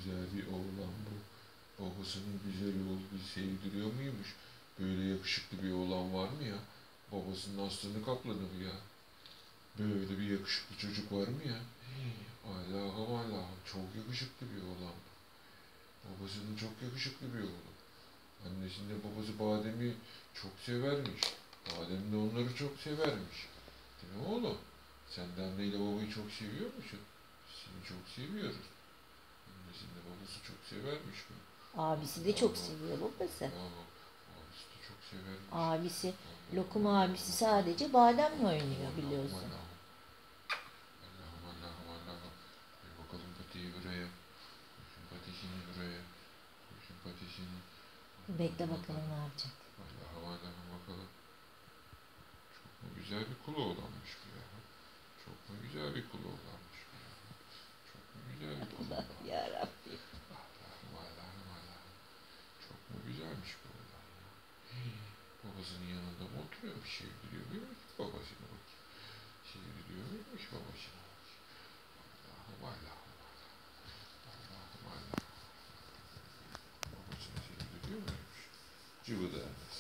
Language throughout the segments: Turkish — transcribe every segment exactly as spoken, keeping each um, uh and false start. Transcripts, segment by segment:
güzel bir oğlan bu. Babasının güzel oğlu sevdiriyor muymuş? Böyle yakışıklı bir oğlan var mı ya? Babasının aslını kapladı mı ya? Böyle bir yakışıklı çocuk var mı ya? Allah'ım Allah'ım, çok yakışıklı bir oğlan. Babasının çok yakışıklı bir oğlu. Annesinde babası Badem'i çok severmiş. Badem de onları çok severmiş. Değil mi oğlum? Sen de anneyle babayı çok seviyor musun? Seni çok seviyoruz. Annesinde babası çok severmiş mi? Abisi de çok seviyor babası. Aa, abisi de çok severmiş. Abisi, Lokum abisi sadece bademle oynuyor biliyorsun. Allah'ım Allah'ım Allah'ım. Koy bakalım patiyi buraya. Koysun patisini buraya. Koysun patisini. Bekle bakalım ne yapacak. Allah'ım Allah'ım bakalım. Çok mu güzel bir kulu olanmış bu ya. Çok mu güzel bir kulu olanmış bu ya. Çok mu güzel bir kulu Allah olanmış. yarabbim. Allah'ım Allah'ım Allah'ım. Çok mu güzelmiş bu olan ya. Babasının yanında mı oturuyormuş? Sevdiriyor muymuş babasını bakayım. Sevdiriyor muymuş babasını bakayım. Allah'ım Allah'ım Allah'ım Allah'ım. Babasını sevdiriyor muymuş? Cıvıdı annesi.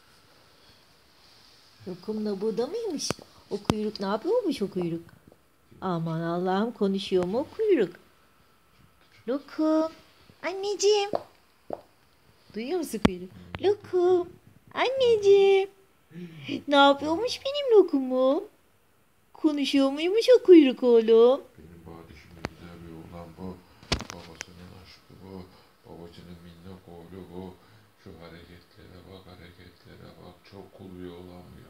Lokumla bu da mıymış? O kuyruk ne yapıyormuş o kuyruk? Aman Allah'ım, konuşuyor mu o kuyruk? Lokum. Anneciğim. Duyuyor musun kuyruk? Lokum. Anneciğim. Ne yapıyormuş benim lokumum? Konuşuyor muymuş o kuyruk oğlum? Benim badişimde güzel bir oğlan bu. Babasının aşkı bu. Babasının minnak oğlu bu. Şu hareketlere bak, hareketlere bak. Çok cool bir oğlan bu